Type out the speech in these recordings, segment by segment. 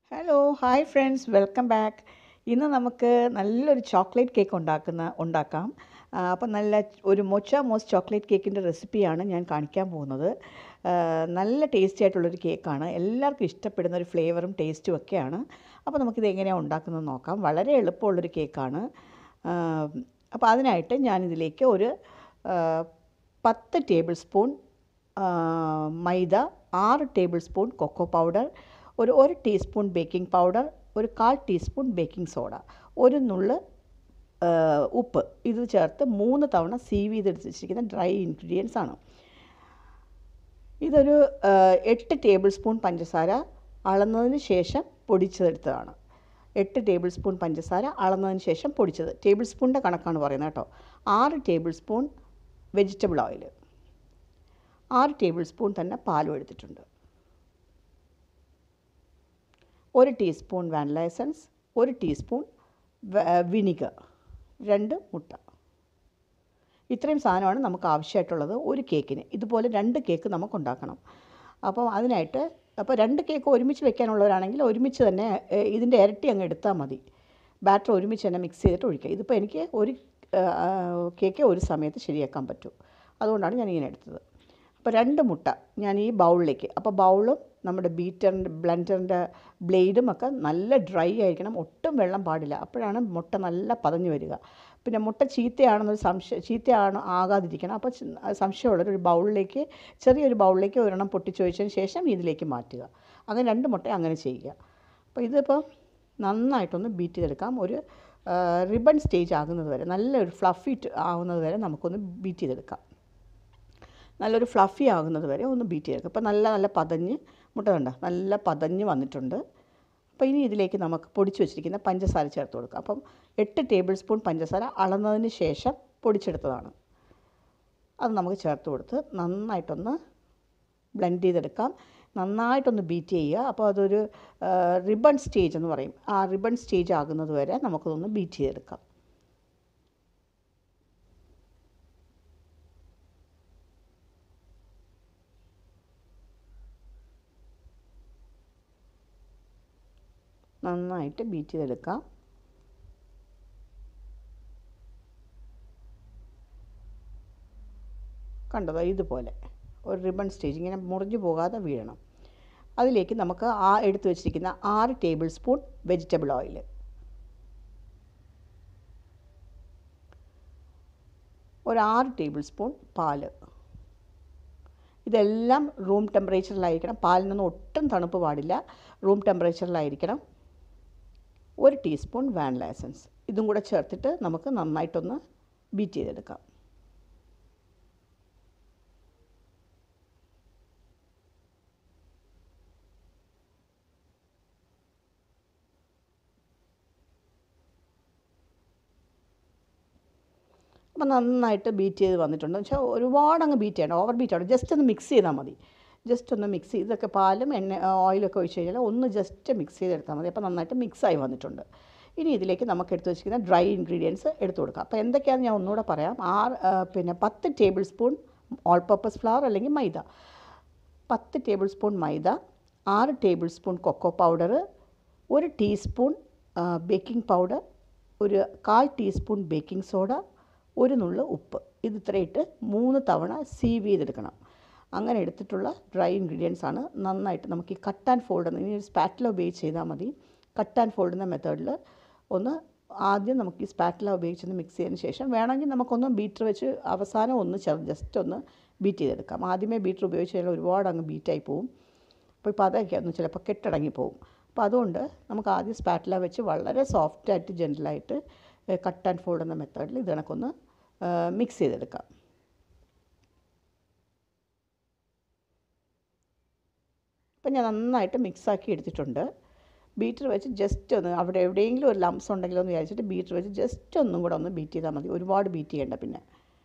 Hello hi friends welcome back. ഇന്ന് നമുക്ക് നല്ലൊരു ചോക്ലേറ്റ് കേക്ക് ഉണ്ടാക്കാം. അപ്പം ഒരു മൊച്ച മോസ് ചോക്ലേറ്റ് കേക്കിൻ്റെ റെസിപ്പിയാണ് ഞാൻ കാണിക്കാൻ പോകുന്നത്. നല്ല ടേസ്റ്റി ആയിട്ടുള്ളൊരു കേക്കാണ്, എല്ലാവർക്കും ഇഷ്ടപ്പെടുന്ന ഒരു ഫ്ലേവറും ടേസ്റ്റും ഒക്കെയാണ്. അപ്പോൾ നമുക്കിത് എങ്ങനെയാണ് ഉണ്ടാക്കുന്നത് നോക്കാം. വളരെ എളുപ്പമുള്ളൊരു കേക്കാണ്. അപ്പോൾ അതിനായിട്ട് ഞാനിതിലേക്ക് ഒരു 10 tablespoon maida, 6 tablespoon cocoa powder, ഒരു ടീസ്പൂൺ ബേക്കിംഗ് പൗഡർ, ഒരു 1/4 ടീസ്പൂൺ ബേക്കിംഗ് സോഡ, ഒരു നുള്ള് ഉപ്പ് ഇത് ചേർത്ത് 3 തവണ സീവ് ചെയ്തെടുത്ത് വെച്ചിരിക്കുന്ന ഡ്രൈ ഇൻഗ്രീഡിയൻസ് ആണ്. ഇതൊരു 8 ടേബിൾ സ്പൂൺ പഞ്ചസാര അളന്നതിന് ശേഷം പൊടിച്ചെടുത്തതാണ്. 8 ടേബിൾ സ്പൂൺ പഞ്ചസാര അളന്നതിന് ശേഷം പൊടിച്ചത്. ടേബിൾ സ്പൂണിൻ്റെ കണക്കാണ് പറയുന്നത് കേട്ടോ. 6 tablespoon vegetable oil, 6 tablespoon തന്നെ പാലും എടുത്തിട്ടുണ്ട്. 1 teaspoon vanilla essence, 1 teaspoon vinegar, 2 മുട്ട. ഇത്രയും സാധനമാണ് നമുക്ക് ആവശ്യമായിട്ടുള്ളത് ഒരു കേക്കിന്. ഇതുപോലെ 2 കേക്ക് നമുക്ക് ഉണ്ടാക്കണം. അപ്പോൾ അതിനായിട്ട് 2 കേക്ക് ഒരുമിച്ച് വെക്കാനുള്ളവരാണെങ്കിൽ ഒരുമിച്ച് തന്നെ ഇതിൻ്റെ ഇരട്ടി അങ്ങ് എടുത്താൽ മതി. ബാറ്റർ ഒരുമിച്ച് തന്നെ മിക്സ് ചെയ്തിട്ട് ഒഴിക്കുക. ഇതിപ്പോൾ എനിക്ക് ഒരു കേക്ക് ഒരു സമയത്ത് ശരിയാക്കാൻ പറ്റൂ, അതുകൊണ്ടാണ് ഞാനിങ്ങനെ എടുത്തത്. അപ്പോൾ 2 മുട്ട ഞാൻ ഈ ബൗളിലേക്ക്, അപ്പോൾ ബൗളും നമ്മുടെ ബ്ലെൻഡറിൻ്റെ ബ്ലേഡും ഒക്കെ നല്ല ഡ്രൈ ആയിരിക്കണം, ഒട്ടും വെള്ളം പാടില്ല. അപ്പോഴാണ് മുട്ട നല്ല പതഞ്ഞ് വരിക. പിന്നെ മുട്ട ചീത്തയാണോ ആകാതിരിക്കണം. അപ്പോൾ സംശയമുള്ളൊരു ബൗളിലേക്ക്, ചെറിയൊരു ബൗളിലേക്ക് ഒരെണ്ണം പൊട്ടിച്ചൊഴിച്ചതിന് ശേഷം ഇതിലേക്ക് മാറ്റുക. അങ്ങനെ 2 മുട്ട അങ്ങനെ ചെയ്യുക. അപ്പോൾ ഇതിപ്പോൾ നന്നായിട്ടൊന്ന് ബീറ്റ് ചെയ്തെടുക്കാം. ഒരു റിബൺ സ്റ്റേജ് ആകുന്നത് വരെ, നല്ലൊരു ഫ്ലഫി ആകുന്നത് വരെ നമുക്കൊന്ന് ബീറ്റ് ചെയ്തെടുക്കാം. നല്ലൊരു ഫ്ലഫി ആകുന്നത് വരെ ഒന്ന് ബീറ്റ് ചെയ്തെടുക്കുക. അപ്പോൾ നല്ല പതഞ്ഞ് മുട്ട കണ്ട നല്ല പതഞ്ഞ് വന്നിട്ടുണ്ട്. അപ്പോൾ ഇനി ഇതിലേക്ക് നമുക്ക് പൊടിച്ച് വെച്ചിരിക്കുന്ന പഞ്ചസാര ചേർത്ത് കൊടുക്കുക. അപ്പം 8 ടേബിൾ സ്പൂൺ പഞ്ചസാര അളന്നതിന് ശേഷം പൊടിച്ചെടുത്തതാണ്. അത് നമുക്ക് ചേർത്ത് കൊടുത്ത് നന്നായിട്ടൊന്ന് ബ്ലെൻഡ് ചെയ്തെടുക്കാം. നന്നായിട്ടൊന്ന് ബീറ്റ് ചെയ്യുക. അപ്പോൾ അതൊരു റിബൺ സ്റ്റേജ് എന്ന് പറയും. ആ റിബൺ സ്റ്റേജ് ആകുന്നത് വരെ നമുക്കതൊന്ന് ബീറ്റ് ചെയ്തെടുക്കാം. നന്നായിട്ട് ബീറ്റ് ചെയ്തെടുക്കാം. കണ്ടതോ, ഇതുപോലെ ഒരു റിബൺ സ്റ്റേജ് ഇങ്ങനെ മുറിഞ്ഞു പോകാതെ വീഴണം. അതിലേക്ക് നമുക്ക് എടുത്ത് വെച്ചിരിക്കുന്ന 6 ടേബിൾ സ്പൂൺ വെജിറ്റബിൾ ഓയിൽ, ഒരു 6 ടേബിൾ സ്പൂൺ പാല്, ഇതെല്ലാം റൂം ടെമ്പറേച്ചറിലായിരിക്കണം. പാലിനൊന്നും ഒട്ടും തണുപ്പ് പാടില്ല, റൂം ടെമ്പറേച്ചറിലായിരിക്കണം. 1 ടീസ്പൂൺ വാനില എസൻസ് ഇതും കൂടെ ചേർത്തിട്ട് നമുക്ക് നന്നായിട്ടൊന്ന് ബീറ്റ് ചെയ്തെടുക്കാം. അപ്പോൾ നന്നായിട്ട് ബീറ്റ് ചെയ്ത് വന്നിട്ടുണ്ട്. വെച്ചാൽ ഒരുപാട് അങ്ങ് ബീറ്റ് ചെയ്യണം, ഓവർ ബീറ്റ് ചെയ്യണം. ജസ്റ്റ് ഒന്ന് മിക്സ് ചെയ്താൽ മതി. ജസ്റ്റ് ഒന്ന് മിക്സ് ചെയ്ത്, ഇതൊക്കെ പാലും ഓയിലൊക്കെ ഒഴിച്ച് കഴിഞ്ഞാൽ ഒന്ന് ജസ്റ്റ് മിക്സ് ചെയ്തെടുത്താൽ മതി. അപ്പോൾ നന്നായിട്ട് മിക്സായി വന്നിട്ടുണ്ട്. ഇനി ഇതിലേക്ക് നമുക്ക് എടുത്ത് വെച്ചിരിക്കുന്ന ഡ്രൈ ഇൻഗ്രീഡിയൻസ് എടുത്ത് കൊടുക്കാം. അപ്പോൾ എന്തൊക്കെയാണെന്ന് ഞാൻ ഒന്നുകൂടെ പറയാം. 10 tablespoon all purpose flour അല്ലെങ്കിൽ maida, 10 tablespoon maida, 6 tablespoon cocoa powder, 1 teaspoon baking powder, ഒരു 1/4 ടീസ്പൂൺ ബേക്കിംഗ് സോഡ, ഒരു നുള്ള് ഉപ്പ്. ഇത് ഇത്രയിട്ട് 3 തവണ സീവ് ചെയ്തെടുക്കണം. അങ്ങനെ എടുത്തിട്ടുള്ള ഡ്രൈ ഇൻഗ്രീഡിയൻസ് ആണ്. നന്നായിട്ട് നമുക്ക് ഈ കട്ട് ആൻഡ് ഫോൾഡ്, ഇനി ഒരു സ്പാറ്റില ഉപയോഗിച്ച് ചെയ്താൽ മതി. കട്ട് ആൻഡ് ഫോൾഡ് എന്ന മെത്തേഡിൽ ആദ്യം നമുക്ക് ഈ സ്പാറ്റില ഉപയോഗിച്ചൊന്ന് മിക്സ് ചെയ്തതിന് ശേഷം വേണമെങ്കിൽ നമുക്കൊന്ന് ബീറ്റർ വെച്ച് അവസാനം ഒന്ന് ജസ്റ്റ് ഒന്ന് ബീറ്റ് ചെയ്തെടുക്കാം. ആദ്യമേ ബീറ്റർ ഉപയോഗിച്ച് കഴിഞ്ഞാൽ ഒരുപാട് അങ്ങ് ബീറ്റായി പോവും. അപ്പോൾ ഇപ്പോൾ അതൊക്കെ ഒന്ന് ചിലപ്പോൾ കെട്ടടങ്ങി പോവും. അപ്പോൾ അതുകൊണ്ട് നമുക്ക് ആദ്യം സ്പാറ്റില വെച്ച് വളരെ സോഫ്റ്റായിട്ട് ജെൻറ്റലായിട്ട് കട്ട് ആൻഡ് ഫോൾഡ് എന്ന മെത്തേഡിൽ ഇത് കണക്കൊന്ന് മിക്സ് ചെയ്തെടുക്കാം. അപ്പം ഞാൻ നന്നായിട്ട് മിക്സാക്കി എടുത്തിട്ടുണ്ട്. ബീറ്റർ വെച്ച് ജസ്റ്റ് ഒന്ന്, അവിടെ എവിടെയെങ്കിലും ഒരു ലംസ് ഉണ്ടെങ്കിലോ എന്ന് വിചാരിച്ചിട്ട് ബീറ്റർ വെച്ച് ജസ്റ്റ് ഒന്നും കൂടെ ഒന്ന് ബീറ്റ് ചെയ്താൽ മതി. ഒരുപാട് ബീറ്റ് ചെയ്യേണ്ട. പിന്നെ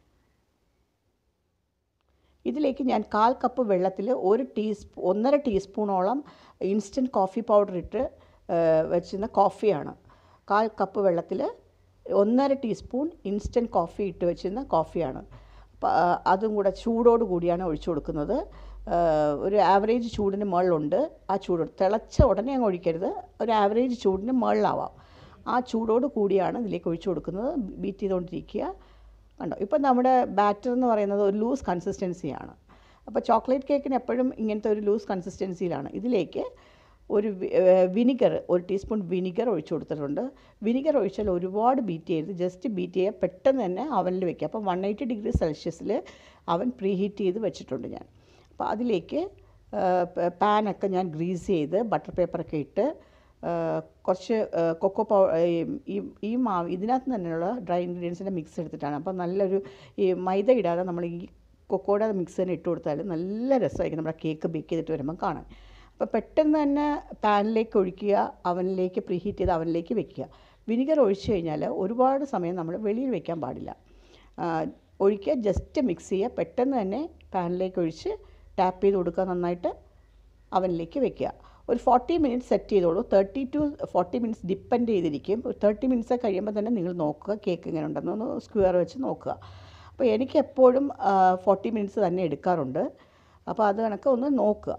ഇതിലേക്ക് ഞാൻ 1/4 കപ്പ് വെള്ളത്തിൽ 1.5 ടീസ്പൂണോളം ഇൻസ്റ്റൻറ്റ് കോഫി പൗഡർ ഇട്ട് വെച്ചിരുന്ന കോഫിയാണ്. 1/4 കപ്പ് വെള്ളത്തിൽ 1.5 ടീസ്പൂൺ ഇൻസ്റ്റൻറ്റ് കോഫി ഇട്ട് വെച്ചിരുന്ന കോഫിയാണ്. അതും കൂടെ ചൂടോട് കൂടിയാണ് ഒഴിച്ചു കൊടുക്കുന്നത്. ഒരു ആവറേജ് ചൂടിന് മുകളിലുണ്ട്. ആ ചൂട് തിളച്ച ഉടനെ അങ്ങ് ഒഴിക്കരുത്, ഒരു ആവറേജ് ചൂടിന് മുകളിലാവാം. ആ ചൂടോട് കൂടിയാണ് ഇതിലേക്ക് ഒഴിച്ചു കൊടുക്കുന്നത്. ബീറ്റ് ചെയ്തുകൊണ്ടിരിക്കുക. കണ്ടോ, ഇപ്പം നമ്മുടെ ബാറ്റർ എന്ന് പറയുന്നത് ഒരു ലൂസ് കൺസിസ്റ്റൻസിയാണ്. അപ്പോൾ ചോക്ലേറ്റ് കേക്കിന് എപ്പോഴും ഇങ്ങനത്തെ ഒരു ലൂസ് കൺസിസ്റ്റൻസിയിലാണ്. ഇതിലേക്ക് ഒരു വിനിഗർ, ഒരു ടീസ്പൂൺ വിനിഗർ ഒഴിച്ചു കൊടുത്തിട്ടുണ്ട്. വിനിഗർ ഒഴിച്ചാൽ ഒരുപാട് ബീറ്റ് ചെയ്ത്, ജസ്റ്റ് ബീറ്റ് ചെയ്യുക, പെട്ടെന്ന് തന്നെ അവനിൽ വെക്കുക. അപ്പോൾ 180 ഡിഗ്രി സെൽഷ്യസിൽ അവൻ പ്രീ ഹീറ്റ് ചെയ്ത് വെച്ചിട്ടുണ്ട് ഞാൻ. അപ്പോൾ അതിലേക്ക് പാനൊക്കെ ഞാൻ ഗ്രീസ് ചെയ്ത് ബട്ടർ പേപ്പറൊക്കെ ഇട്ട് കുറച്ച് കൊക്കോ ഈ മാവ് ഇതിനകത്ത് തന്നെയുള്ള ഡ്രൈ ഇൻഗ്രീഡിയൻസിൻ്റെ മിക്സ് എടുത്തിട്ടാണ്. അപ്പോൾ നല്ലൊരു ഈ മൈദ ഇടാതെ നമ്മൾ ഈ കൊക്കോയുടെ മിക്സ് തന്നെ ഇട്ട് കൊടുത്താൽ നല്ല രസമായിരിക്കും നമ്മുടെ കേക്ക് ബേക്ക് ചെയ്തിട്ട് വരുമ്പോൾ കാണാൻ. അപ്പോൾ പെട്ടെന്ന് തന്നെ പാനിലേക്ക് ഒഴിക്കുക, അവനിലേക്ക് പ്രീ ഹീറ്റ് ചെയ്ത് അവനിലേക്ക് വെക്കുക. വിനിഗർ ഒഴിച്ച് കഴിഞ്ഞാൽ ഒരുപാട് സമയം നമ്മൾ വെളിയിൽ വെക്കാൻ പാടില്ല. ഒഴിക്കുക, ജസ്റ്റ് മിക്സ് ചെയ്യുക, പെട്ടെന്ന് തന്നെ പാനിലേക്ക് ഒഴിച്ച് ടാപ്പ് ചെയ്ത് കൊടുക്കുക, നന്നായിട്ട് അവനിലേക്ക് വെക്കുക. ഒരു 40 മിനിറ്റ്സ് സെറ്റ് ചെയ്തോളൂ. 30 to 40 മിനിറ്റ്സ് ഡിപ്പെൻഡ് ചെയ്തിരിക്കും. ഒരു 30 മിനിറ്റ്സ് കഴിയുമ്പോൾ തന്നെ നിങ്ങൾ നോക്കുക കേക്ക് എങ്ങനെ ഉണ്ടെന്ന് സ്ക്വയർ വെച്ച് നോക്കുക. അപ്പോൾ എനിക്ക് എപ്പോഴും 40 മിനിറ്റ്സ് തന്നെ എടുക്കാറുണ്ട്. അപ്പോൾ അത് കണക്ക് ഒന്ന് നോക്കുക.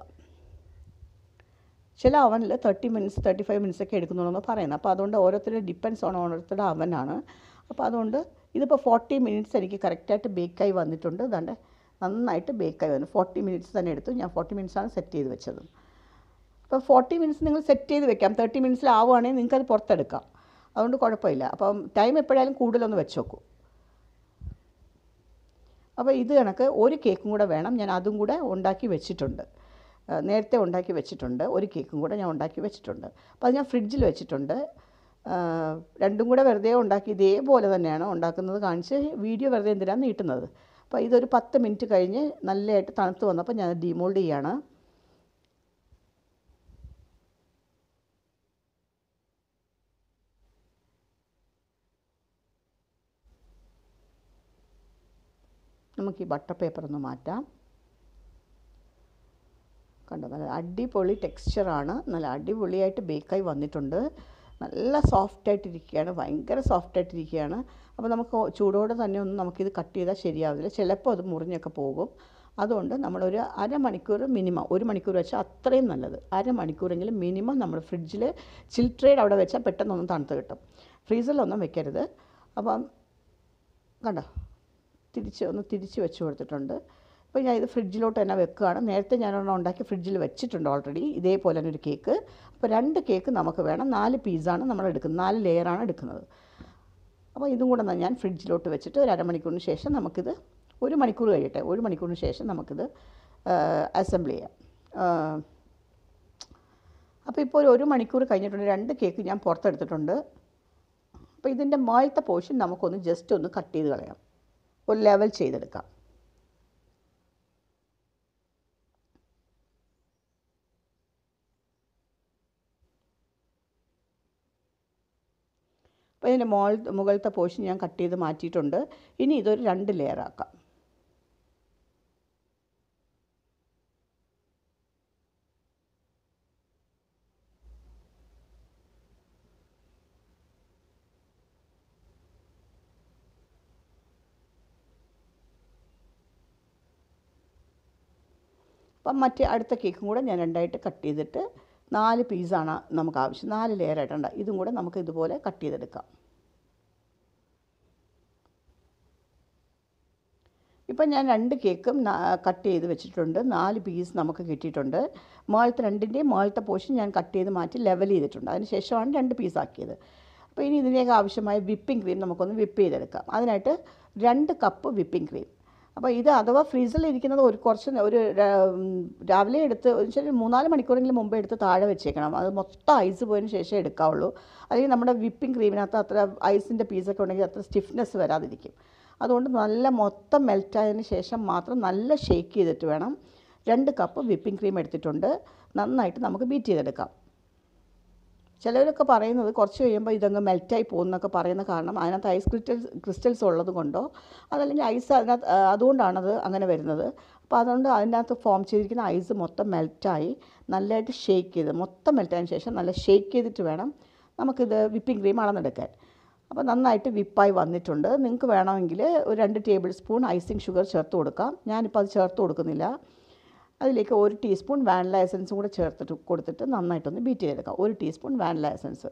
ചില അവനിൽ 30 മിനിറ്റ്സ് 35 മിനിറ്റ്സ് ഒക്കെ എടുക്കുന്നുള്ളൂ പറയുന്നത്. അപ്പോൾ അതുകൊണ്ട് ഓരോരുത്തരുടെ ഡിപ്പെൻഡ്സ് ഓൺ ഓരോരുത്തരുടെ അവനാണ്. അപ്പോൾ അതുകൊണ്ട് ഇതിപ്പോൾ 40 മിനിറ്റ്സ് എനിക്ക് കറക്റ്റായിട്ട് ബേക്കായി വന്നിട്ടുണ്ട്. അതുകൊണ്ട് നന്നായിട്ട് ബേക്കായി വന്നു. 40 മിനിറ്റ്സ് തന്നെ എടുത്തു. ഞാൻ 40 മിനിറ്റ്സാണ് സെറ്റ് ചെയ്ത് വെച്ചത്. അപ്പോൾ 40 മിനിറ്റ്സ് നിങ്ങൾ സെറ്റ് ചെയ്ത് വെക്കാം. 30 മിനിറ്റ്സിലാവുകയാണെങ്കിൽ നിങ്ങൾക്കത് പുറത്തെടുക്കാം, അതുകൊണ്ട് കുഴപ്പമില്ല. അപ്പം ടൈം എപ്പോഴായാലും കൂടുതലൊന്ന് വെച്ച് നോക്കൂ. അപ്പോൾ ഇത് കണക്ക് ഒരു കേക്കും കൂടെ വേണം. ഞാൻ അതും കൂടെ ഉണ്ടാക്കി വെച്ചിട്ടുണ്ട്, നേരത്തെ ഉണ്ടാക്കി വെച്ചിട്ടുണ്ട്. ഒരു കേക്കും കൂടെ ഞാൻ ഉണ്ടാക്കി വെച്ചിട്ടുണ്ട്. അപ്പോൾ അത് ഞാൻ ഫ്രിഡ്ജിൽ വെച്ചിട്ടുണ്ട്. രണ്ടും കൂടെ വെറുതെ ഉണ്ടാക്കി ഇതേപോലെ തന്നെയാണ് ഉണ്ടാക്കുന്നത് കാണിച്ച് വീഡിയോ വെറുതെ എന്തിനാണ് നീട്ടുന്നത്. അപ്പോൾ ഇതൊരു 10 മിനിറ്റ് കഴിഞ്ഞ് നല്ലതായിട്ട് തണുത്ത് വന്നപ്പോൾ ഞാൻ ഡീമോൾഡ് ചെയ്യാണ്. നമുക്ക് ഈ ബട്ടർ പേപ്പർ ഒന്ന് മാറ്റാം. കണ്ടോ, നല്ല അടിപൊളി ടെക്സ്ചറാണ്. നല്ല അടിപൊളിയായിട്ട് ബേക്കായി വന്നിട്ടുണ്ട്. നല്ല സോഫ്റ്റായിട്ടിരിക്കുകയാണ്, ഭയങ്കര സോഫ്റ്റായിട്ടിരിക്കുകയാണ്. അപ്പോൾ നമുക്ക് ചൂടോടെ തന്നെ ഒന്നും നമുക്കിത് കട്ട് ചെയ്താൽ ശരിയാവില്ല. ചിലപ്പോൾ അത് മുറിഞ്ഞൊക്കെ പോകും. അതുകൊണ്ട് നമ്മളൊരു അരമണിക്കൂർ മിനിമം, 1 മണിക്കൂർ വെച്ചാൽ അത്രയും നല്ലത്. അരമണിക്കൂറെങ്കിലും മിനിമം നമ്മൾ ഫ്രിഡ്ജിൽ ചിൽ ട്രേഡ് അവിടെ വെച്ചാൽ പെട്ടെന്നൊന്നും തണുത്ത് കിട്ടും. ഫ്രീസറിലൊന്നും വെക്കരുത്. അപ്പം കണ്ടോ, തിരിച്ച് വെച്ച് കൊടുത്തിട്ടുണ്ട്. അപ്പോൾ ഞാൻ ഇത് ഫ്രിഡ്ജിലോട്ട് തന്നെ വെക്കുകയാണ്. നേരത്തെ ഞാനൊരെണ്ണം ഉണ്ടാക്കി ഫ്രിഡ്ജിൽ വെച്ചിട്ടുണ്ട് ഓൾറെഡി, ഇതേപോലെ തന്നെ ഒരു കേക്ക്. അപ്പോൾ 2 കേക്ക് നമുക്ക് വേണം. 4 പീസാണ് നമ്മൾ എടുക്കുന്നത്, 4 ലെയറാണ് എടുക്കുന്നത്. അപ്പോൾ ഇതും കൂടെ ഞാൻ ഫ്രിഡ്ജിലോട്ട് വെച്ചിട്ട് ഒരു അരമണിക്കൂറിന് ശേഷം നമുക്കിത്, 1 മണിക്കൂർ കഴിയട്ടെ, 1 മണിക്കൂറിന് ശേഷം നമുക്കിത് അസംബിൾ ചെയ്യാം. അപ്പോൾ ഇപ്പോൾ ഒരു 1 മണിക്കൂർ കഴിഞ്ഞിട്ടുണ്ട്. 2 കേക്ക് ഞാൻ പുറത്തെടുത്തിട്ടുണ്ട്. അപ്പോൾ ഇതിൻ്റെ മുകളിലത്തെ പോർഷൻ നമുക്കൊന്ന് ജസ്റ്റ് ഒന്ന് കട്ട് ചെയ്ത് കളയാം, ഒരു ലെവൽ ചെയ്തെടുക്കാം. അപ്പോൾ ഇതിൻ്റെ മുകളിലത്തെ പോർഷൻ ഞാൻ കട്ട് ചെയ്ത് മാറ്റിയിട്ടുണ്ട്. ഇനി ഇതൊരു 2 ലെയർ ആക്കാം. അപ്പം അടുത്ത കേക്കും കൂടെ ഞാൻ 2ആയിട്ട് കട്ട് ചെയ്തിട്ട് 4 പീസാണ് നമുക്ക് ആവശ്യം. 4 ലെയറായിട്ടുണ്ട്. ഇതും കൂടെ നമുക്ക് ഇതുപോലെ കട്ട് ചെയ്തെടുക്കാം. ഇപ്പം ഞാൻ 2 കേക്കും കട്ട് ചെയ്ത് വെച്ചിട്ടുണ്ട്. 4 പീസ് നമുക്ക് കിട്ടിയിട്ടുണ്ട്. മുകളിലത്തെ 2ൻ്റെയും മുകളിലത്തെ പോർഷൻ ഞാൻ കട്ട് ചെയ്ത് മാറ്റി ലെവൽ ചെയ്തിട്ടുണ്ട്. അതിന് ശേഷമാണ് 2 പീസാക്കിയത്. അപ്പോൾ ഇനി ഇതിലേക്ക് ആവശ്യമായ വിപ്പിംഗ് ക്രീം നമുക്കൊന്ന് വിപ്പ് ചെയ്തെടുക്കാം. അതിനായിട്ട് 2 കപ്പ് വിപ്പിംഗ് ക്രീം. അപ്പോൾ ഇത് അഥവാ ഫ്രീസറിൽ ഇരിക്കുന്നത് ഒരു രാവിലെ എടുത്ത് 3-4 മണിക്കൂറെങ്കിലും മുമ്പേ എടുത്ത് താഴെ വെച്ചേക്കണം. അത് മൊത്തം ഐസ് പോയതിന് ശേഷം എടുക്കാവുള്ളൂ. അല്ലെങ്കിൽ നമ്മുടെ വിപ്പിംഗ് ക്രീമിനകത്ത് അത്ര ഐസിൻ്റെ പീസൊക്കെ ഉണ്ടെങ്കിൽ അത്ര സ്റ്റിഫ്നെസ് വരാതിരിക്കും. അതുകൊണ്ട് നല്ല മൊത്തം മെൽറ്റായതിന് ശേഷം മാത്രം നല്ല ഷേക്ക് ചെയ്തിട്ട് വേണം. 2 കപ്പ് വിപ്പിംഗ് ക്രീം എടുത്തിട്ടുണ്ട്. നന്നായിട്ട് നമുക്ക് ബീറ്റ് ചെയ്തെടുക്കാം. ചിലവരൊക്കെ പറയുന്നത് കുറച്ച് കഴിയുമ്പോൾ ഇതങ്ങ് മെൽറ്റായി പോകുന്നൊക്കെ പറയുന്ന കാരണം അതിനകത്ത് ഐസ് ക്രിസ്റ്റൽസ് ഉള്ളത് കൊണ്ടോ അതല്ലെങ്കിൽ ഐസ് അതുകൊണ്ടാണത് അങ്ങനെ വരുന്നത്. അപ്പോൾ അതുകൊണ്ട് അതിനകത്ത് ഫോം ചെയ്തിരിക്കുന്ന ഐസ് മൊത്തം മെൽറ്റായി നല്ലതായിട്ട് ഷേക്ക് ചെയ്ത് മൊത്തം മെൽറ്റായതിന് ശേഷം നല്ല ഷേക്ക് ചെയ്തിട്ട് വേണം നമുക്കിത് വിപ്പിംഗ് ക്രീം അളന്നെടുക്കാൻ. അപ്പോൾ നന്നായിട്ട് വിപ്പായി വന്നിട്ടുണ്ട്. നിങ്ങൾക്ക് വേണമെങ്കിൽ ഒരു 2 ടേബിൾ സ്പൂൺ ഐസിങ് ഷുഗർ ചേർത്ത് കൊടുക്കാം. ഞാനിപ്പോൾ അത് ചേർത്ത് കൊടുക്കുന്നില്ല. അതിലേക്ക് 1 ടീസ്പൂൺ വാനില എസൻസും കൂടെ ചേർത്തിട്ട് കൊടുത്തിട്ട് നന്നായിട്ടൊന്ന് ബീറ്റ് ചെയ്തെടുക്കാം. 1 ടീസ്പൂൺ വാനില എസൻസ്.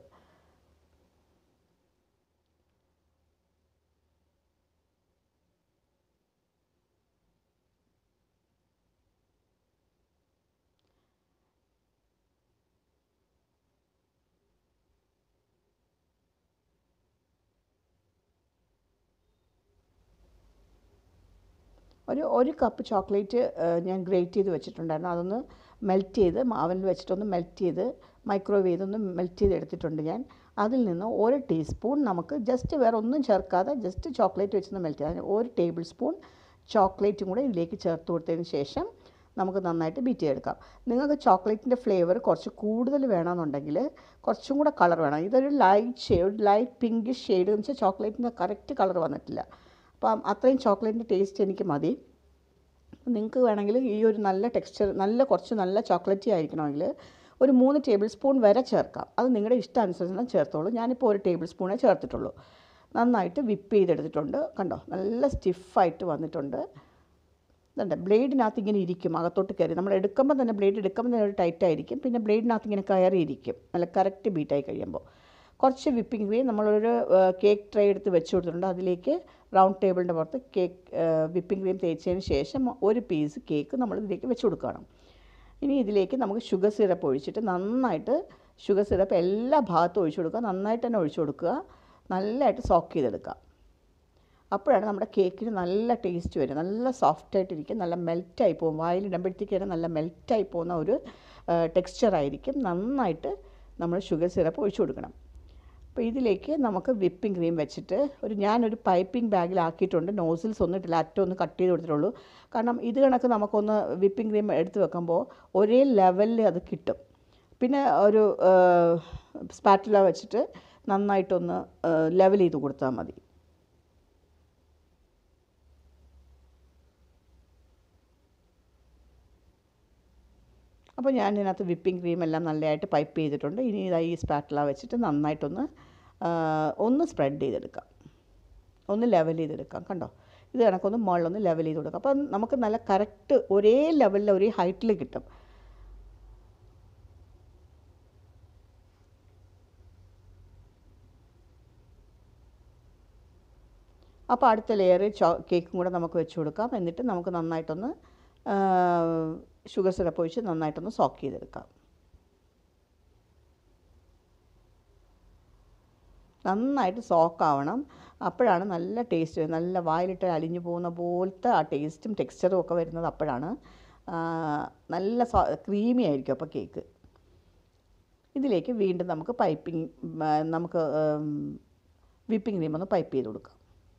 ഒരു കപ്പ് ചോക്ലേറ്റ് ഞാൻ ഗ്രേറ്റ് ചെയ്ത് വെച്ചിട്ടുണ്ടായിരുന്നു. അതൊന്ന് മെൽറ്റ് ചെയ്ത് അവനിൽ വെച്ചിട്ടൊന്ന് മെൽറ്റ് ചെയ്ത് മൈക്രോവേവ് ചെയ്തൊന്ന് മെൽറ്റ് ചെയ്ത് എടുത്തിട്ടുണ്ട് ഞാൻ. അതിൽ നിന്ന് 1 ടീസ്പൂൺ നമുക്ക് ജസ്റ്റ് വേറെ ഒന്നും ചേർക്കാതെ ജസ്റ്റ് ചോക്ലേറ്റ് വെച്ചൊന്ന് മെൽറ്റ് ചെയ്യാം. 1 ടേബിൾ സ്പൂൺ ചോക്ലേറ്റും കൂടെ ഇതിലേക്ക് ചേർത്ത് കൊടുത്തതിന് ശേഷം നമുക്ക് നന്നായിട്ട് ബീറ്റ് ചെയ്തെടുക്കാം. നിങ്ങൾക്ക് ചോക്ലേറ്റിൻ്റെ ഫ്ലേവർ കുറച്ച് കൂടുതൽ വേണമെന്നുണ്ടെങ്കിൽ കുറച്ചും കൂടെ കളർ വേണം. ഇതൊരു light shade, light pinkish shade എന്ന് വെച്ചാൽ ചോക്ലേറ്റിൻ്റെ കറക്റ്റ് കളർ വന്നിട്ടില്ല. അപ്പം അത്രയും ചോക്ലേറ്റിൻ്റെ ടേസ്റ്റ് എനിക്ക് മതി. നിങ്ങൾക്ക് വേണമെങ്കിൽ ഈ ഒരു നല്ല ടെക്സ്ചർ, കുറച്ച് നല്ല ചോക്ലേറ്റി ആയിരിക്കണമെങ്കിൽ ഒരു 3 ടേബിൾ സ്പൂൺ വരെ ചേർക്കാം. അത് നിങ്ങളുടെ ഇഷ്ടാനുസരണം ചേർത്തോളൂ. ഞാനിപ്പോൾ 1 ടേബിൾ സ്പൂണേ ചേർത്തിട്ടുള്ളൂ. നന്നായിട്ട് വിപ്പ് ചെയ്തെടുത്തിട്ടുണ്ട്. കണ്ടോ, നല്ല സ്റ്റിഫായിട്ട് വന്നിട്ടുണ്ട്. ഇതുണ്ട്, ബ്ലേഡിനകത്ത് ഇങ്ങനെ ഇരിക്കും, അകത്തോട്ട് കയറി. നമ്മൾ എടുക്കുമ്പോൾ തന്നെ ബ്ലേഡ് എടുക്കുമ്പോൾ തന്നെ ഒരു ടൈറ്റായിരിക്കും. പിന്നെ ബ്ലേഡിനകത്ത് ഇങ്ങനെ കയറിയിരിക്കും നല്ല കറക്റ്റ് ബീറ്റായി കഴിയുമ്പോൾ. കുറച്ച് വിപ്പിംഗ് ക്രീം നമ്മളൊരു കേക്ക് ട്രേ എടുത്ത് വെച്ച് കൊടുത്തിട്ടുണ്ട്. അതിലേക്ക് റൗണ്ട് ടേബിളിൻ്റെ പുറത്ത് വിപ്പിംഗ് ക്രീം തേച്ചതിന് ശേഷം ഒരു പീസ് കേക്ക് നമ്മൾ ഇതിലേക്ക് വെച്ച് കൊടുക്കണം. ഇനി ഇതിലേക്ക് നമുക്ക് ഷുഗർ സിറപ്പ് ഒഴിച്ചിട്ട് നന്നായിട്ട് ഷുഗർ സിറപ്പ് എല്ലാ ഭാഗത്തും ഒഴിച്ചു കൊടുക്കുക. നന്നായിട്ട് തന്നെ ഒഴിച്ചു കൊടുക്കുക. നല്ലതായിട്ട് സോക്ക് ചെയ്തെടുക്കുക. അപ്പോഴാണ് നമ്മുടെ കേക്കിന് നല്ല ടേസ്റ്റ് വരും. നല്ല സോഫ്റ്റായിട്ടിരിക്കും, നല്ല മെൽറ്റായി പോകും. വായിലിടുമ്പോഴത്തേക്ക് തന്നെ നല്ല മെൽറ്റായി പോകുന്ന ഒരു ടെക്സ്ചറായിരിക്കും. നന്നായിട്ട് നമ്മൾ ഷുഗർ സിറപ്പ് ഒഴിച്ചു കൊടുക്കണം. അപ്പോൾ ഇതിലേക്ക് നമുക്ക് വിപ്പിംഗ് ക്രീം വെച്ചിട്ട് ഞാനൊരു പൈപ്പിംഗ് ബാഗിലാക്കിയിട്ടുണ്ട്. നോസിൽസ് ഒന്നും ഇട്ടില്ല, അറ്റം ഒന്ന് കട്ട് ചെയ്ത് കൊടുത്തിട്ടുള്ളൂ. കാരണം ഇത് കണക്ക് നമുക്കൊന്ന് വിപ്പിംഗ് ക്രീം എടുത്ത് വെക്കുമ്പോൾ ഒരേ ലെവലിൽ അത് കിട്ടും. പിന്നെ ഒരു സ്പാറ്റുല വെച്ചിട്ട് നന്നായിട്ടൊന്ന് ലെവൽ ചെയ്ത് കൊടുത്താൽ മതി. അപ്പോൾ ഞാൻ ഇതിനകത്ത് വിപ്പിംഗ് ക്രീം എല്ലാം നല്ലതായിട്ട് പൈപ്പ് ചെയ്തിട്ടുണ്ട്. ഇനി ഈ സ്പാറ്റുല വെച്ചിട്ട് നന്നായിട്ടൊന്ന് സ്പ്രെഡ് ചെയ്തെടുക്കാം, ഒന്ന് ലെവൽ ചെയ്തെടുക്കാം. കണ്ടോ, ഇത് കണക്കൊന്ന് മുകളിലൊന്ന് ലെവൽ ചെയ്ത് കൊടുക്കാം. അപ്പം നമുക്ക് നല്ല കറക്റ്റ് ഒരേ ലെവലിൽ ഒരേ ഹൈറ്റിൽ കിട്ടും. അപ്പോൾ അടുത്ത ലെയർ കേക്കും കൂടെ നമുക്ക് വെച്ച് കൊടുക്കാം. എന്നിട്ട് നമുക്ക് നന്നായിട്ടൊന്ന് ഷുഗർ സിറപ്പ് ഒഴിച്ച് നന്നായിട്ടൊന്ന് സോക്ക് ചെയ്തെടുക്കാം. നന്നായിട്ട് സോക്കാവണം. അപ്പോഴാണ് നല്ല ടേസ്റ്റ്, നല്ല വായിലിട്ട് അലിഞ്ഞു പോകുന്ന പോലത്തെ ആ ടേസ്റ്റും ടെക്സ്ചറും ഒക്കെ വരുന്നത്. അപ്പോഴാണ് നല്ല ക്രീമി ആയിരിക്കും അപ്പോൾ കേക്ക്. ഇതിലേക്ക് വീണ്ടും നമുക്ക് വിപ്പിംഗ് ക്രീം ഒന്ന് പൈപ്പ് ചെയ്ത് കൊടുക്കാം.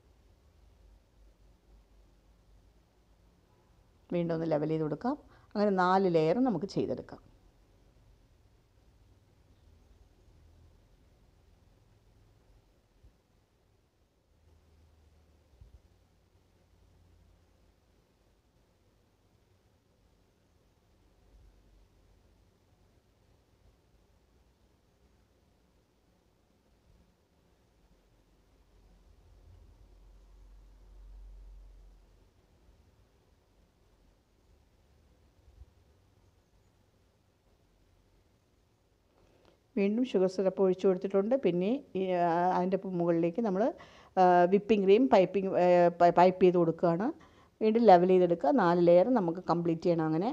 വീണ്ടും ഒന്ന് ലെവൽ ചെയ്ത് കൊടുക്കാം. അങ്ങനെ 4 ലെയർ നമുക്ക് ചെയ്തെടുക്കാം. വീണ്ടും ഷുഗർ സിറപ്പ് ഒഴിച്ചു കൊടുത്തിട്ടുണ്ട്. പിന്നെ അതിൻ്റെ മുകളിലേക്ക് നമ്മൾ വിപ്പിംഗ് ക്രീം പൈപ്പ് ചെയ്ത് കൊടുക്കുകയാണ്. വീണ്ടും ലെവൽ ചെയ്തെടുക്കുക. 4 ലെയർ നമുക്ക് കംപ്ലീറ്റ് ചെയ്യണം. അങ്ങനെ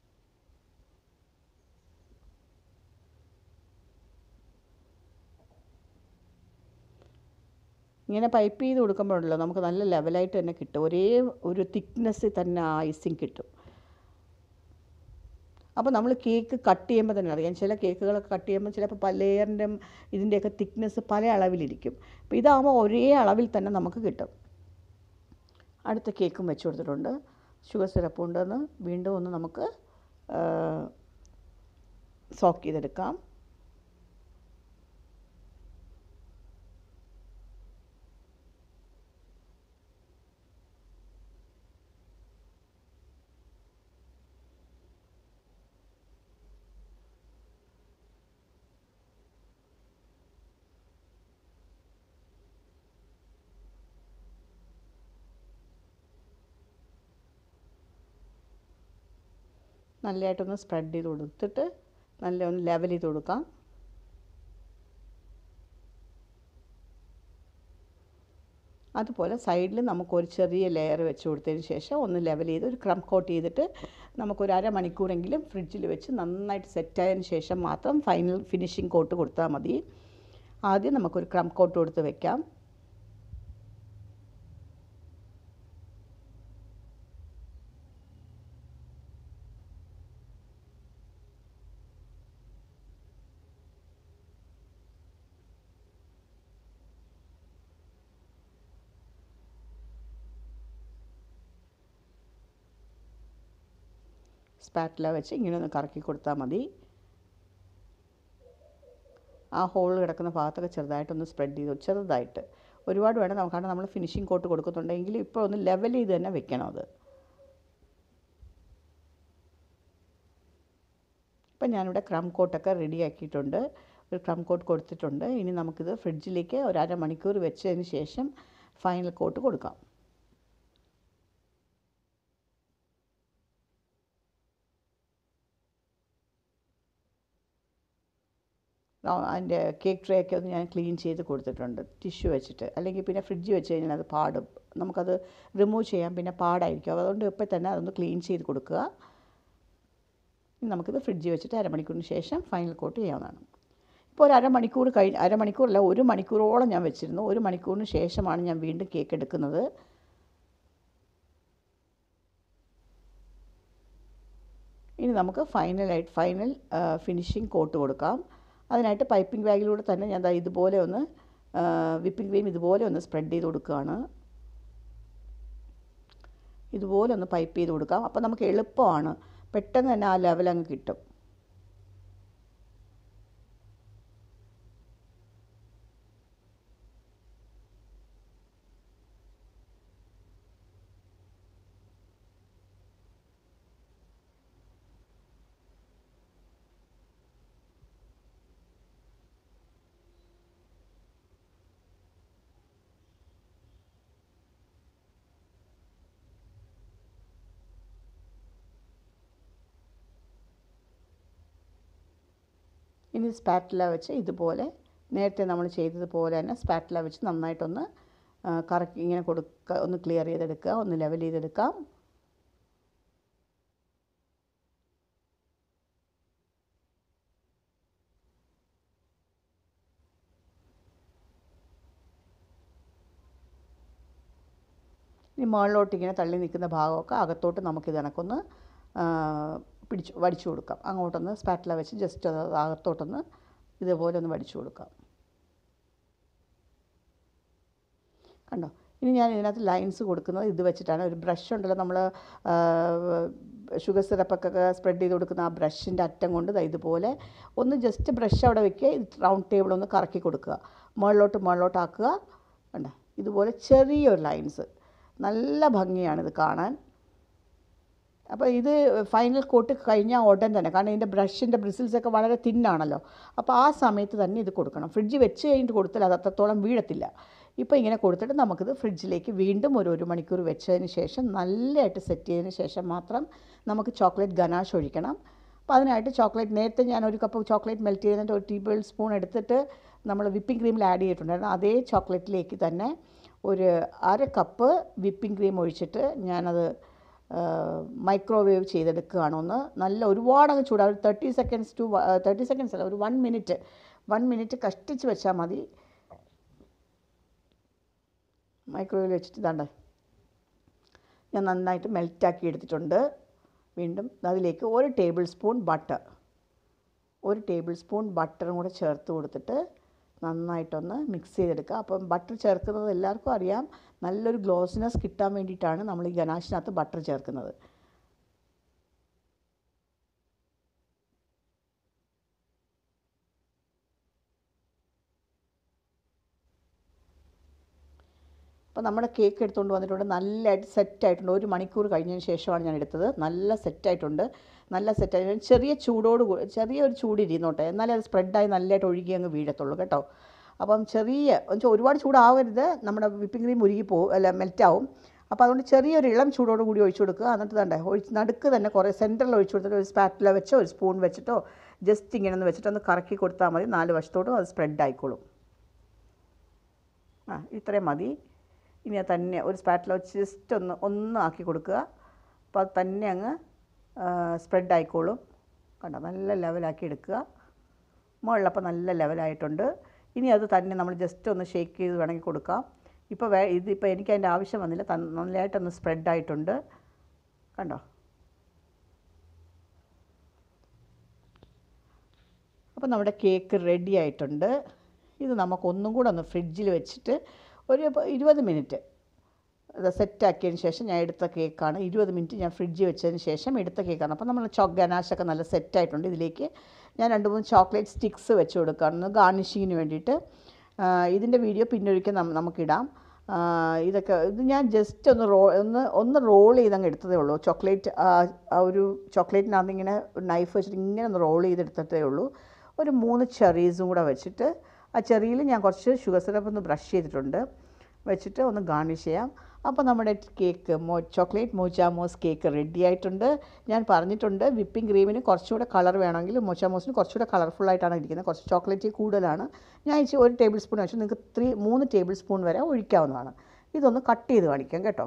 ഇങ്ങനെ പൈപ്പ് ചെയ്ത് കൊടുക്കുമ്പോഴല്ലോ നമുക്ക് നല്ല ലെവലായിട്ട് തന്നെ കിട്ടും. ഒരേ ഒരു തിക്നെസ്സിൽ തന്നെ ഐസിങ് കിട്ടും. അപ്പോൾ നമ്മൾ കേക്ക് കട്ട് ചെയ്യുമ്പോൾ തന്നെ അറിയാം, ചില കേക്കുകളൊക്കെ കട്ട് ചെയ്യുമ്പോൾ ചിലപ്പോൾ ലെയറിൻ്റെ ഇതിൻ്റെയൊക്കെ തിക്നെസ് പല അളവിലിരിക്കും. അപ്പോൾ ഇതാകുമ്പോൾ ഒരേ അളവിൽ തന്നെ നമുക്ക് കിട്ടും. അടുത്ത കേക്കും വെച്ച് കൊടുത്തിട്ടുണ്ട്. ഷുഗർ സിറപ്പ് കൊണ്ടുവന്ന് വീണ്ടും ഒന്ന് നമുക്ക് സോക്ക് ചെയ്തെടുക്കാം. നല്ലതായിട്ടൊന്ന് സ്പ്രെഡ് ചെയ്ത് കൊടുത്തിട്ട് നല്ല ഒന്ന് ലെവൽ ചെയ്ത് കൊടുക്കാം. അതുപോലെ സൈഡിൽ നമുക്കൊരു ചെറിയ ലെയർ വെച്ച് കൊടുത്തതിന് ശേഷം ഒന്ന് ലെവൽ ചെയ്ത് ഒരു ക്രം കോട്ട് ചെയ്തിട്ട് നമുക്കൊരു അരമണിക്കൂറെങ്കിലും ഫ്രിഡ്ജിൽ വെച്ച് നന്നായിട്ട് സെറ്റായതിന് ശേഷം മാത്രം ഫൈനൽ ഫിനിഷിംഗ് കോട്ട് കൊടുത്താൽ മതി. ആദ്യം നമുക്കൊരു ക്രം കോട്ട് കൊടുത്ത് വെക്കാം. സ്പാറ്റില വെച്ച് ഇങ്ങനെ ഒന്ന് കറക്കി കൊടുത്താൽ മതി. ആ ഹോൾ കിടക്കുന്ന ഭാഗത്തൊക്കെ ചെറുതായിട്ടൊന്ന് സ്പ്രെഡ് ചെയ്ത് ചെറുതായിട്ട്, ഒരുപാട് വേണം നമുക്ക്, കാരണം നമ്മൾ ഫിനിഷിംഗ് കോട്ട് കൊടുക്കുന്നുണ്ടെങ്കിൽ ഇപ്പോൾ ഒന്ന് ലെവൽ ചെയ്ത് തന്നെ വെക്കണം അത്. ഇപ്പം ഞാനിവിടെ ക്രം കോട്ടൊക്കെ റെഡി ആക്കിയിട്ടുണ്ട്, ഒരു ക്രം കോട്ട് കൊടുത്തിട്ടുണ്ട്. ഇനി നമുക്കിത് ഫ്രിഡ്ജിലേക്ക് ഒരു അരമണിക്കൂർ വെച്ചതിന് ശേഷം ഫൈനൽ കോട്ട് കൊടുക്കാം. അതിൻ്റെ കേക്ക് ട്രേ ഒക്കെ ഒന്ന് ഞാൻ ക്ലീൻ ചെയ്ത് കൊടുത്തിട്ടുണ്ട് ടിഷ്യൂ വെച്ചിട്ട്. അല്ലെങ്കിൽ പിന്നെ ഫ്രിഡ്ജിൽ വെച്ച് കഴിഞ്ഞാൽ അത് പാടും, നമുക്കത് റിമൂവ് ചെയ്യാൻ പിന്നെ പാടായിരിക്കും. അതുകൊണ്ട് ഇപ്പോൾ തന്നെ അതൊന്ന് ക്ലീൻ ചെയ്ത് കൊടുക്കുക. നമുക്കിത് ഫ്രിഡ്ജിൽ വെച്ചിട്ട് അരമണിക്കൂറിന് ശേഷം ഫൈനൽ കോട്ട് ചെയ്യാവുന്നതാണ്. ഇപ്പോൾ ഒരു അരമണിക്കൂറല്ല, 1 മണിക്കൂറോളം ഞാൻ വെച്ചിരുന്നു. 1 മണിക്കൂറിന് ശേഷമാണ് ഞാൻ വീണ്ടും കേക്ക് എടുക്കുന്നത്. ഇനി നമുക്ക് ഫൈനൽ ഫിനിഷിംഗ് കോട്ട് കൊടുക്കാം. അതിനായിട്ട് പൈപ്പിംഗ് ബാഗിലൂടെ തന്നെ ഞാൻ ഇതുപോലെ ഒന്ന് വിപ്പിംഗ് ക്രീം ഇതുപോലെ ഒന്ന് സ്പ്രെഡ് ചെയ്ത് കൊടുക്കുകയാണ്. ഇതുപോലെ ഒന്ന് പൈപ്പ് ചെയ്ത് കൊടുക്കാം. അപ്പോൾ നമുക്ക് എളുപ്പമാണ്, പെട്ടെന്ന് തന്നെ ആ ലെവൽ അങ്ങ് കിട്ടും. ഇനി സ്പാറ്റില വെച്ച് ഇതുപോലെ നേരത്തെ നമ്മൾ ചെയ്തതുപോലെ തന്നെ സ്പാറ്റില വെച്ച് നന്നായിട്ടൊന്ന് കറക്കി ഇങ്ങനെ ഒന്ന് ക്ലിയർ ചെയ്തെടുക്കുക, ഒന്ന് ലെവൽ ചെയ്തെടുക്കാം. ഇനി മുകളിലോട്ട് ഇങ്ങനെ തള്ളി നിൽക്കുന്ന ഭാഗമൊക്കെ അകത്തോട്ട് നമുക്കിത് കണക്കൊന്ന് വടിച്ചു കൊടുക്കാം. അങ്ങോട്ടൊന്ന് സ്പാറ്റില വെച്ച് ജസ്റ്റ് അത് അകത്തോട്ടൊന്ന് ഇതുപോലെ ഒന്ന് വടിച്ചു കൊടുക്കാം. കണ്ടോ? ഇനി ഞാൻ ഇതിനകത്ത് ലൈൻസ് കൊടുക്കുന്നത് ഇത് വെച്ചിട്ടാണ്. ഒരു ബ്രഷ് ഉണ്ടല്ലോ, നമ്മൾ ഷുഗർ സിറപ്പൊക്കെ സ്പ്രെഡ് ചെയ്ത് കൊടുക്കുന്ന ആ ബ്രഷിൻ്റെ അറ്റം കൊണ്ട് ഇതുപോലെ ഒന്ന് ജസ്റ്റ് ബ്രഷ് അവിടെ വയ്ക്കുക, റൗണ്ട് ടേബിൾ ഒന്ന് കറക്കി കൊടുക്കുക, മുകളിലോട്ടാക്കുക. കണ്ടോ? ഇതുപോലെ ചെറിയൊരു ലൈൻസ്, നല്ല ഭംഗിയാണിത് കാണാൻ. അപ്പോൾ ഇത് ഫൈനൽ കോട്ട് കഴിഞ്ഞാൽ ഉടൻ തന്നെ, കാരണം ഇതിൻ്റെ ബ്രഷിൻ്റെ ബ്രിസിൽസൊക്കെ വളരെ തിന്നാണല്ലോ, അപ്പോൾ ആ സമയത്ത് തന്നെ ഇത് കൊടുക്കണം. ഫ്രിഡ്ജിൽ വെച്ച് കഴിഞ്ഞിട്ട് കൊടുത്താൽ അത് അത്രത്തോളം വീഴത്തില്ല. ഇപ്പോൾ ഇങ്ങനെ കൊടുത്തിട്ട് നമുക്കിത് ഫ്രിഡ്ജിലേക്ക് വീണ്ടും ഒരു മണിക്കൂർ വെച്ചതിന് ശേഷം നല്ലതായിട്ട് സെറ്റ് ചെയ്തതിന് ശേഷം മാത്രം നമുക്ക് ചോക്ലേറ്റ് ഗനാഷ് ഒഴിക്കണം. അപ്പോൾ അതിനായിട്ട് നേരത്തെ ഞാൻ ഒരു കപ്പ് ചോക്ലേറ്റ് മെൽറ്റ് ചെയ്തിട്ട് ഒരു ടേബിൾ സ്പൂൺ എടുത്തിട്ട് നമ്മൾ വിപ്പിംഗ് ക്രീമിൽ ആഡ് ചെയ്തിട്ടുണ്ടായിരുന്നു. അതേ ചോക്ലേറ്റിലേക്ക് തന്നെ ഒരു 1/2 കപ്പ് വിപ്പിംഗ് ക്രീം ഒഴിച്ചിട്ട് ഞാനത് മൈക്രോവേവ് ചെയ്തെടുക്കുകയാണ്. നല്ല ഒരുപാടങ്ങ് ചൂടാ, ഒരു 30 സെക്കൻഡ്സ് അല്ല, ഒരു 1 മിനിറ്റ് കഷ്ടിച്ച് വെച്ചാൽ മതി. മൈക്രോവേവിൽ വെച്ചിട്ട് ഇതാണ്ട് ഞാൻ നന്നായിട്ട് മെൽറ്റാക്കി എടുത്തിട്ടുണ്ട്. വീണ്ടും അതിലേക്ക് 1 ടേബിൾ സ്പൂൺ ബട്ടറും കൂടെ ചേർത്ത് കൊടുത്തിട്ട് നന്നായിട്ടൊന്ന് മിക്സ് ചെയ്തെടുക്കുക. അപ്പം ബട്ടർ ചേർക്കുന്നത് എല്ലാവർക്കും അറിയാം, നല്ലൊരു ഗ്ലോസിനെസ് കിട്ടാൻ വേണ്ടിയിട്ടാണ് നമ്മൾ ഈ ഗനാഷിനകത്ത് ബട്ടർ ചേർക്കുന്നത്. അപ്പോൾ നമ്മുടെ കേക്ക് എടുത്തുകൊണ്ട് വന്നിട്ടുണ്ട്, നല്ലതായിട്ട് സെറ്റായിട്ടുണ്ട്. 1 മണിക്കൂർ കഴിഞ്ഞതിന് ശേഷമാണ് ഞാൻ എടുത്തത്. നല്ല സെറ്റായിട്ടുണ്ട്. ചെറിയൊരു ചൂടിരുന്നോട്ടെ, എന്നാലേ അത് സ്പ്രെഡായി നല്ലതായിട്ട് ഒഴുകി അങ്ങ് വീഴത്തുള്ളൂ കേട്ടോ. അപ്പം ഒരുപാട് ചൂടാവരുത്, നമ്മുടെ വിപ്പിംഗ് ക്രീം ഉരുകി പോകും, അല്ല മെൽറ്റാവും. അപ്പോൾ അതുകൊണ്ട് ചെറിയൊരു ഇളം ചൂടോട് കൂടി ഒഴിച്ചു കൊടുക്കുക. എന്നിട്ട് തന്നെ നടുക്ക് തന്നെ കുറേ സെൻറ്ററിൽ ഒഴിച്ചു കൊടുത്തിട്ട് ഒരു സ്പാറ്റില വെച്ചോ ഒരു സ്പൂൺ വെച്ചിട്ടോ ജസ്റ്റ് ഇങ്ങനെ ഒന്ന് വെച്ചിട്ടൊന്ന് കറക്കി കൊടുത്താൽ മതി. 4 വശത്തോട്ടും അത് സ്പ്രെഡ് ആയിക്കോളും. ഇത്രയും മതി. ഇനി അത് തന്നെ ഒരു സ്പാറ്റില വെച്ച് ജസ്റ്റ് ഒന്ന് ആക്കി കൊടുക്കുക. അപ്പോൾ അത് തന്നെ അങ്ങ് സ്പ്രെഡ് ആയിക്കോളും. കണ്ടോ, നല്ല ലെവലാക്കി എടുക്കുക. മുകളിലപ്പോൾ നല്ല ലെവലായിട്ടുണ്ട്. ഇനി അത് തന്നെ നമ്മൾ ജസ്റ്റ് ഒന്ന് ഷേക്ക് ചെയ്ത് വേണമെങ്കിൽ കൊടുക്കാം. ഇതിപ്പോൾ എനിക്ക് അതിൻ്റെ ആവശ്യം വന്നില്ല, നല്ലതായിട്ടൊന്ന് സ്പ്രെഡായിട്ടുണ്ട്. കണ്ടോ. അപ്പോൾ നമ്മുടെ കേക്ക് റെഡി ആയിട്ടുണ്ട്. ഇത് നമുക്കൊന്നും കൂടെ ഒന്ന് ഫ്രിഡ്ജിൽ വെച്ചിട്ട് ഒരു 20 മിനിറ്റ് സെറ്റാക്കിയതിന് ശേഷം ഞാൻ എടുത്ത കേക്കാണ്. 20 മിനിറ്റ് ഞാൻ ഫ്രിഡ്ജിൽ വെച്ചതിന് ശേഷം എടുത്ത കേക്കാണ്. അപ്പോൾ നമ്മൾ ഗനാഷൊക്കെ നല്ല സെറ്റായിട്ടുണ്ട്. ഇതിലേക്ക് ഞാൻ 2-3 ചോക്ലേറ്റ് സ്റ്റിക്സ് വെച്ച് കൊടുക്കുകയാണ് ഗാർണിഷിങ്ങിന് വേണ്ടിയിട്ട്. ഇതിൻ്റെ വീഡിയോ പിന്നൊരിക്കൽ നമുക്കിടാം. ഇത് ഞാൻ ജസ്റ്റ് ഒന്ന് റോൾ ചെയ്തങ്ങ് എടുത്തതേ ഉള്ളൂ. ഒരു ചോക്ലേറ്റിനകത്ത് ഇങ്ങനെ നൈഫ് വെച്ചിട്ട് ഇങ്ങനെ ഒന്ന് റോൾ ചെയ്തെടുത്തിട്ടേ ഉള്ളൂ. ഒരു 3 ചെറീസും കൂടെ വെച്ചിട്ട് ആ ചെറിയിൽ ഞാൻ കുറച്ച് ഷുഗർ സിറപ്പ് ഒന്ന് ബ്രഷ് ചെയ്തിട്ടുണ്ട്, വെച്ചിട്ട് ഒന്ന് ഗാർണിഷ് ചെയ്യാം. അപ്പോൾ നമ്മുടെ cake chocolate mocha mousse cake ready ആയിട്ടുണ്ട്. ഞാൻ പറഞ്ഞിട്ടുണ്ട് വിപ്പിംഗ് ക്രീമിന് കുറച്ചുകൂടെ കളർ വേണമെങ്കിൽ മോച്ച മൂസിന് കുറച്ചുകൂടെ കളർഫുള്ളായിട്ടാണ് ഇരിക്കുന്നത്. കുറച്ച് ചോക്ലേറ്റ് കൂടുതലാണ്. ഞാൻ 1 ടേബിൾ സ്പൂൺ വെച്ച് നിങ്ങൾക്ക് 3 ടേബിൾ സ്പൂൺ വരെ ഒഴിക്കാവുന്നതാണ്. ഇതൊന്ന് കട്ട് ചെയ്ത് കാണിക്കാം കേട്ടോ.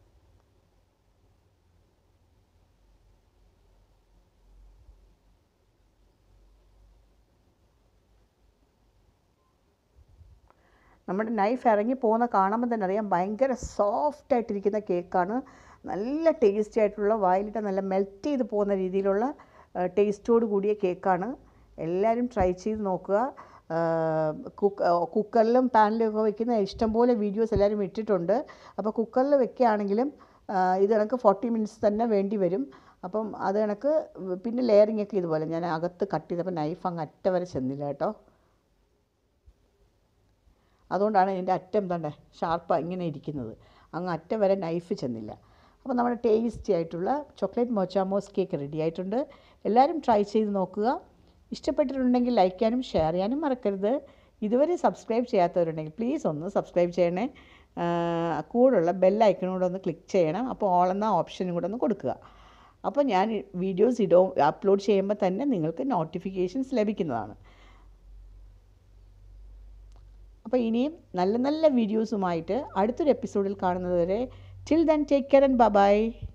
നമ്മുടെ നൈഫ് ഇറങ്ങി പോകുന്ന കാണുമ്പോൾ തന്നെ അറിയാം, ഭയങ്കര സോഫ്റ്റായിട്ടിരിക്കുന്ന കേക്കാണ്. നല്ല ടേസ്റ്റി ആയിട്ടുള്ള, വായിലിട്ട് നല്ല മെൽറ്റ് ചെയ്ത് പോകുന്ന രീതിയിലുള്ള ടേസ്റ്റോട് കൂടിയ കേക്കാണ്. എല്ലാവരും ട്രൈ ചെയ്ത് നോക്കുക. കുക്കറിലും പാനിലും ഒക്കെ വയ്ക്കുന്ന ഇഷ്ടംപോലെ വീഡിയോസ് എല്ലാവരും ഇട്ടിട്ടുണ്ട്. അപ്പോൾ കുക്കറിൽ വെക്കുകയാണെങ്കിലും ഇത് കണക്ക് 40 മിനിറ്റ്സ് തന്നെ വേണ്ടി വരും. അപ്പം അത് കണക്ക് പിന്നെ ലെയറിംഗ് ഒക്കെ ഇതുപോലെ ഞാൻ അകത്ത് കട്ട് ചെയ്തപ്പോൾ നൈഫ് അങ്ങ് അറ്റ വരെ ചെന്നില്ല കേട്ടോ. അതുകൊണ്ടാണ് ഇതിൻ്റെ അറ്റം തന്നെ ഷാർപ്പാണ് ഇങ്ങനെ ഇരിക്കുന്നത്. അങ്ങ് അറ്റം വരെ നൈഫ് ചെന്നില്ല. അപ്പോൾ നമ്മുടെ ടേസ്റ്റി ആയിട്ടുള്ള chocolate mocha mousse cake ready ആയിട്ടുണ്ട്. എല്ലാവരും ട്രൈ ചെയ്ത് നോക്കുക. ഇഷ്ടപ്പെട്ടിട്ടുണ്ടെങ്കിൽ ലൈക്ക് ചെയ്യാനും ഷെയർ ചെയ്യാനും മറക്കരുത്. ഇതുവരെ സബ്സ്ക്രൈബ് ചെയ്യാത്തവരുണ്ടെങ്കിൽ പ്ലീസ് ഒന്ന് സബ്സ്ക്രൈബ് ചെയ്യണേ. കൂടെയുള്ള ബെൽ ഐക്കണൂടെ ഒന്ന് ക്ലിക്ക് ചെയ്യണം. അപ്പോൾ ഓൾ എന്ന ഓപ്ഷനും കൂടെ ഒന്ന് കൊടുക്കുക. അപ്പോൾ ഞാൻ വീഡിയോസ് അപ്ലോഡ് ചെയ്യുമ്പോൾ തന്നെ നിങ്ങൾക്ക് നോട്ടിഫിക്കേഷൻസ് ലഭിക്കുന്നതാണ്. അപ്പോൾ ഇനിയും നല്ല നല്ല വീഡിയോസുമായിട്ട് അടുത്തൊരു എപ്പിസോഡിൽ കാണുന്നത് വരെ till then take care and by.